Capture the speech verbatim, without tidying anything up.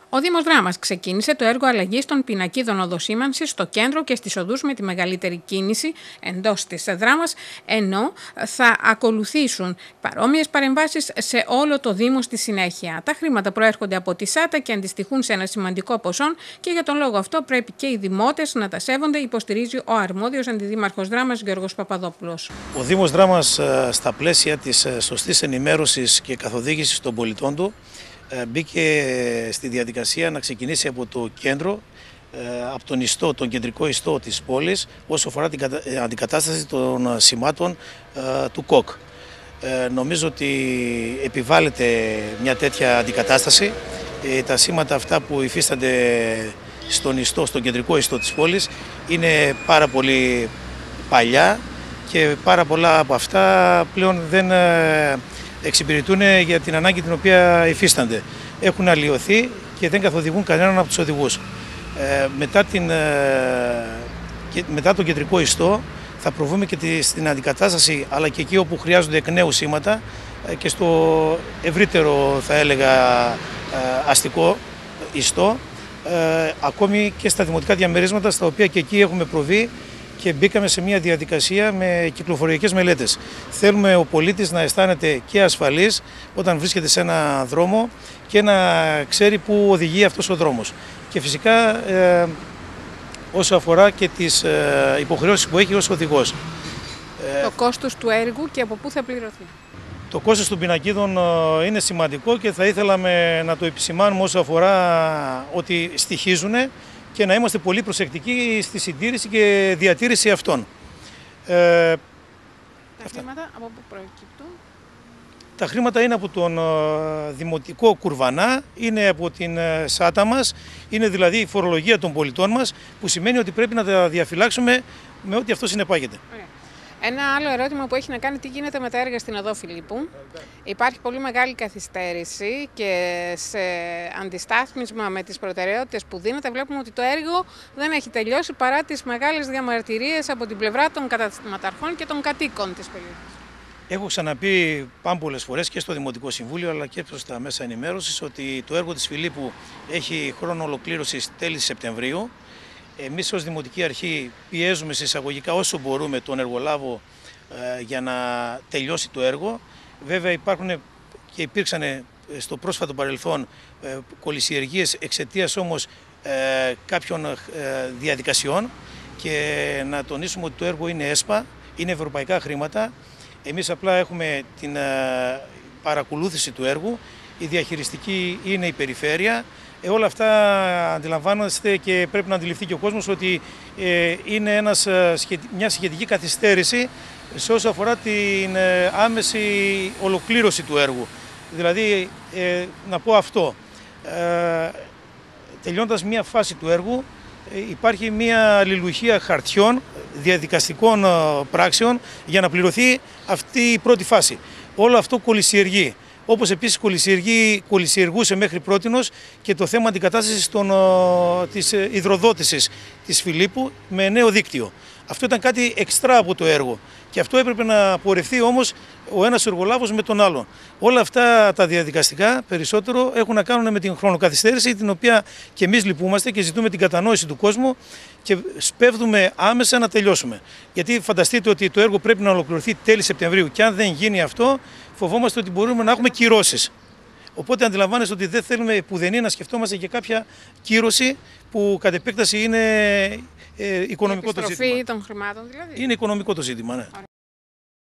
Ο Δήμος Δράμας ξεκίνησε το έργο αλλαγής των πινακίδων οδοσήμανσης στο κέντρο και στις οδούς με τη μεγαλύτερη κίνηση εντός της Δράμας, ενώ θα ακολουθήσουν παρόμοιες παρεμβάσεις σε όλο το Δήμο στη συνέχεια. Τα χρήματα προέρχονται από τη ΣΑΤΑ και αντιστοιχούν σε ένα σημαντικό ποσό και για τον λόγο αυτό πρέπει και οι δημότες να τα σέβονται, υποστηρίζει ο αρμόδιος αντιδήμαρχος Δράμας Γιώργος Παπαδόπουλος. Ο Δήμος Δράμας, στα πλαίσια της σωστής ενημέρωσης και καθοδήγησης των πολιτών του, μπήκε στη διαδικασία να ξεκινήσει από το κέντρο, από τον ιστό, τον κεντρικό ιστό της πόλης, όσο αφορά την αντικατάσταση των σημάτων του ΚΟΚ. Νομίζω ότι επιβάλλεται μια τέτοια αντικατάσταση. Τα σήματα αυτά που υφίστανται στον ιστό, στον κεντρικό ιστό της πόλης, είναι πάρα πολύ παλιά και πάρα πολλά από αυτά πλέον δεν εξυπηρετούν για την ανάγκη την οποία υφίστανται. Έχουν αλλοιωθεί και δεν καθοδηγούν κανέναν από τους οδηγούς. Ε, μετά, την, ε, και, μετά τον κεντρικό ιστό θα προβούμε και τη, στην αντικατάσταση, αλλά και εκεί όπου χρειάζονται εκ νέου σήματα ε, και στο ευρύτερο, θα έλεγα, ε, αστικό ιστό, ε, ακόμη και στα δημοτικά διαμερίσματα, στα οποία και εκεί έχουμε προβεί και μπήκαμε σε μια διαδικασία με κυκλοφοριακές μελέτες. Θέλουμε ο πολίτης να αισθάνεται και ασφαλής όταν βρίσκεται σε ένα δρόμο και να ξέρει πού οδηγεί αυτός ο δρόμος. Και φυσικά ε, όσο αφορά και τις ε, υποχρεώσεις που έχει ως οδηγός. Το κόστος του έργου και από πού θα πληρωθεί? Το κόστος των πινακίδων ε, είναι σημαντικό και θα ήθελαμε να το επισημάνουμε όσο αφορά ότι στοιχίζουν και να είμαστε πολύ προσεκτικοί στη συντήρηση και διατήρηση αυτών. Ε, τα χρήματα από πού προκύπτουν? Τα χρήματα είναι από τον uh, Δημοτικό Κουρβανά, είναι από την uh, ΣΑΤΑ μας, είναι δηλαδή η φορολογία των πολιτών μας, που σημαίνει ότι πρέπει να τα διαφυλάξουμε με ό,τι αυτό συνεπάγεται. Ωραία. Ένα άλλο ερώτημα που έχει να κάνει τι γίνεται με τα έργα στην οδό Φιλίππου. Υπάρχει πολύ μεγάλη καθυστέρηση και σε αντιστάθμισμα με τις προτεραιότητες που δίνεται βλέπουμε ότι το έργο δεν έχει τελειώσει παρά τις μεγάλες διαμαρτυρίες από την πλευρά των καταστηματαρχών και των κατοίκων της περιοχής. Έχω ξαναπεί πάμπολες φορές και στο Δημοτικό Συμβούλιο αλλά και προς τα μέσα ενημέρωσης ότι το έργο της Φιλίππου έχει χρόνο ολοκλήρωσης τέλη Σεπτεμβρίου. Εμείς ως Δημοτική Αρχή πιέζουμε σε εισαγωγικά όσο μπορούμε τον εργολάβο ε, για να τελειώσει το έργο. Βέβαια υπάρχουν και υπήρξαν στο πρόσφατο παρελθόν ε, κολυσιεργίες εξαιτίας όμως ε, κάποιων ε, διαδικασιών και να τονίσουμε ότι το έργο είναι ΕΣΠΑ, είναι ευρωπαϊκά χρήματα. Εμείς απλά έχουμε την ε, παρακολούθηση του έργου, η διαχειριστική είναι η περιφέρεια. Ε, όλα αυτά αντιλαμβάνεστε και πρέπει να αντιληφθεί και ο κόσμος ότι ε, είναι ένας, μια σχετική καθυστέρηση σε όσο αφορά την ε, άμεση ολοκλήρωση του έργου. Δηλαδή, ε, να πω αυτό, ε, τελειώντας μια φάση του έργου, ε, υπάρχει μια αλληλουχία χαρτιών, διαδικαστικών ε, πράξεων για να πληρωθεί αυτή η πρώτη φάση. Όλο αυτό κολυσιεργεί. Όπως επίσης κολυσιεργούσε μέχρι πρότινος και το θέμα αντικατάστασης των, της υδροδότησης της Φιλίππου με νέο δίκτυο. Αυτό ήταν κάτι εξτρά από το έργο και αυτό έπρεπε να πορευτεί όμως ο ένας εργολάβος με τον άλλον. Όλα αυτά τα διαδικαστικά περισσότερο έχουν να κάνουν με την χρονοκαθυστέρηση, την οποία και εμείς λυπούμαστε και ζητούμε την κατανόηση του κόσμου και σπέβδουμε άμεσα να τελειώσουμε. Γιατί φανταστείτε ότι το έργο πρέπει να ολοκληρωθεί τέλη Σεπτεμβρίου και αν δεν γίνει αυτό, φοβόμαστε ότι μπορούμε να έχουμε κυρώσεις. Οπότε αντιλαμβάνεστε ότι δεν θέλουμε πουδενή να σκεφτόμαστε και κάποια κύρωση που κατ' επέκταση είναι ε, οικονομικό το ζήτημα. Επιστροφή των χρημάτων δηλαδή. Είναι οικονομικό το ζήτημα, ναι.